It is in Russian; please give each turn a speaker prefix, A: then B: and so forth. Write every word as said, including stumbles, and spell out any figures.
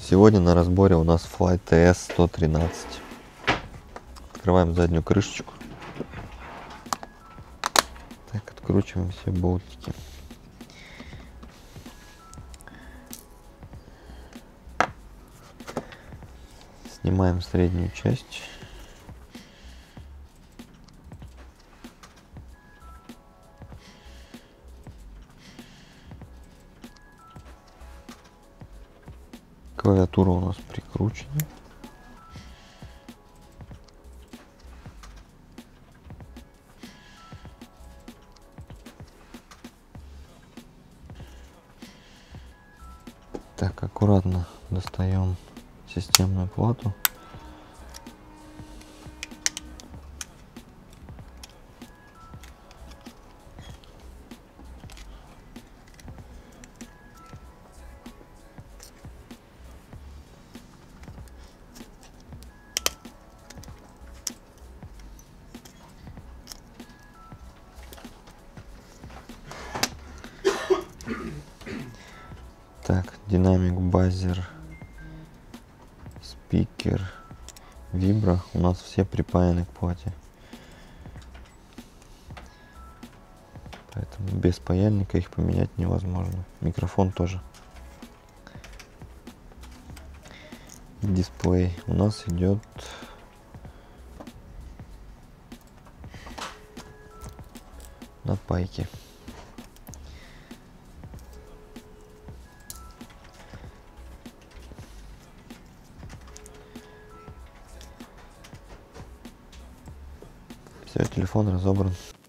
A: Сегодня на разборе у нас Flight ти эс сто тринадцать. Открываем заднюю крышечку. Так, откручиваем все болтики. Снимаем среднюю часть. Клавиатура у нас прикручена. Так, аккуратно достаем системную плату. Так, динамик, базер, спикер, вибро у нас все припаяны к плате. Поэтому без паяльника их поменять невозможно. Микрофон тоже. Дисплей у нас идет на пайке. Все, телефон разобран.